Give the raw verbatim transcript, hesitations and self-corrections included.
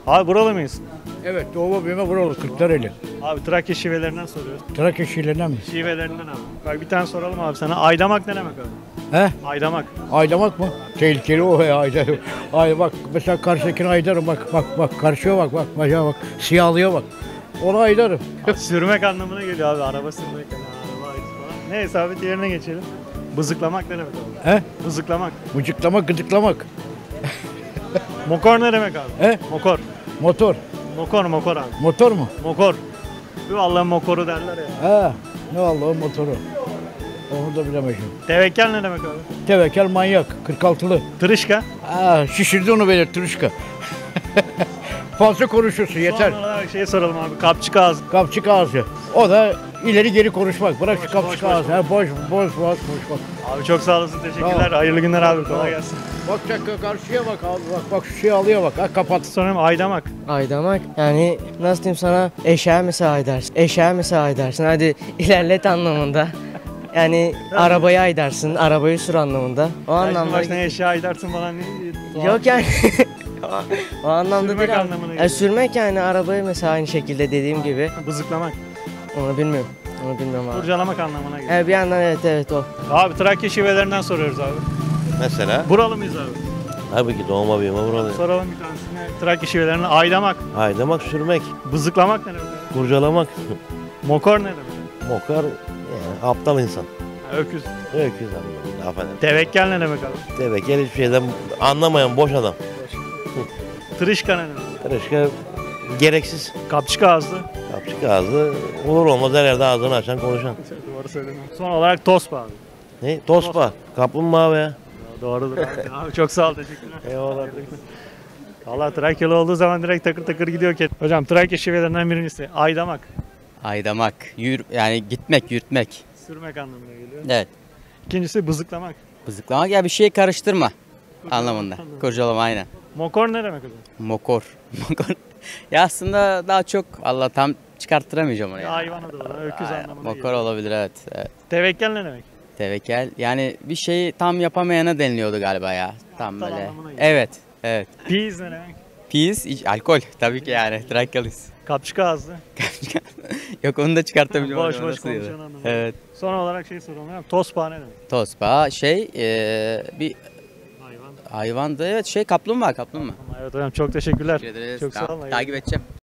Abi buralı mıyız? Evet, doğma büyüme buralı, Kırklareli. Abi Trakya şivelerinden soruyoruz. Trakya şiirlerinden mi? Şivelerinden abi. Bak bir tane soralım abi sana. Aydamak ne demek abi? He? Aydamak. Aydamak mı? Tehlikeli o ya, aydamak. Ay bak, mesela karşıdakine aydarım, bak bak bak, karşıya bak bak, bak, bak siyahlıyor bak. Onu aydarım. Sürmek anlamına geliyor abi. Araba sürmek. Yani araba ait falan. Neyse abi diğerine geçelim. Bızıklamak ne demek abi? He? Bızıklamak. Mıcıklamak, gıdıklamak. Mokor ne demek abi? He? Mokor. Motor. Mokor mokor abi. Motor mu? Mokor. Bu Allah'ın mokoru derler ya. He. Ne Allah'ın motoru. Onu da bilemeyeceğim. Tevekkal ne demek abi? Tevekel manyak, kırk altılı. Tırışka. Aa, şişirdi onu beni tırışka. Fazla konuşuyorsun yeter. Son olarak şey soralım abi. Kapçık ağzı. Kapçık ağzı. O da ileri geri konuşmak. Bırak Boş, şu kapçık boş, ağzı. Ha, boş, boş, boş, boş, boş. Abi çok sağ olasın. Teşekkürler. Sağ ol. Hayırlı günler abi. Sağ ol. Kolay gelsin. Bak çak karşıya bak abi. Bak bak şu şeyi alıyor bak. Ha kapat. Sonra aydamak. Aydamak yani nasıl diyeyim sana, eşeğe mi sağ edersin? Eşeğe mi sağ edersin? Hadi ilerlet anlamında. Yani arabayı aydarsın, arabayı sür anlamında. O Anlamda. anlamda. Ne eşya aydarsın falan. Ne? Yok yani. O anlamda Sürmek değil. anlamına Yani geliyor. sürmek yani arabayı mesela aynı şekilde dediğim gibi. Bızıklamak. Onu bilmiyorum. Onu bilmiyorum abi. Kurcalamak anlamına geliyor. Evet, bir yandan evet evet o. Abi Trakya şivelerinden soruyoruz abi. Mesela Buralı mıyız abi? tabii ki doğma büyüme buralı. Soralım bir tanesine. Trakya şivelerinden aydamak. Aydamak, sürmek, Bızıklamak ne demek abi? kurcalamak, Mokor ne demek? mokar yani aptal insan. Ha, öküz. Öküz anlamında affedersin. Tevekkel ne demek abi? Tevekkül hiçbir şeyden anlamayan boş adam. Tırışka ne demek? Tırışka gereksiz. Kapçık ağızlı. Kapçık ağzı olur olmaz her yerde ağzını açan konuşan. Doğru söylüyorum. Son olarak tospa abi. Ne? Tospa, kaplumbağa be ya. Doğrudur abi. Abi çok sağ ol. Teşekkürler. Eyvallah. Valla Trakyalı olduğu zaman direkt takır takır gidiyor ki. Hocam Trakya şivelerinden birincisi aydamak. Aydamak, yür, yani gitmek, yürütmek. Sürmek anlamına geliyor. Evet. İkincisi bızıklamak. Bızıklamak ya bir şeyi karıştırma anlamında. anlamında. Kurcalama aynen. Mokor ne demek hocam? Mokor. Mokor. Ya aslında daha çok Allah tam çıkarttıramayacağım onu Bir ya. hayvan adı var. Öküz Aynen, anlamına Mokor geliyor. olabilir evet. evet. Tevekkel ne demek? Tevekkül yani bir şeyi tam yapamayana deniliyordu galiba ya. Tam Aptal böyle. anlamına geliyor. Evet. Evet. Piz ne demek? Pis, iç- alkol tabii ki yani. Trakyalıyız. Kapçık ağızlı. Yok onu da çıkartamayacağım. Boş acaba boş nasıl ya? konuşan anlamına. Evet. Son olarak şey soralım. hocam. Tospa ne demek? Tosba şey eee, bir Hayvan. hayvandı evet şey kaplumbağa kaplumbağa. Evet hocam çok teşekkürler. Teşekkür ederiz. Çok sağ Tamam, olun. takip edeceğim.